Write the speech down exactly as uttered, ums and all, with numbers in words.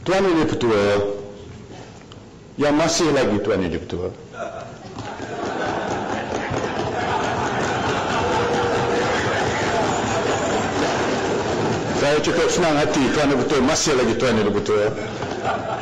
Tuan Yang Dipertua, yang masih lagi Tuan Yang Dipertua, saya cukup senang hati Tuan Yang Dipertua masih lagi Tuan Yang Dipertua.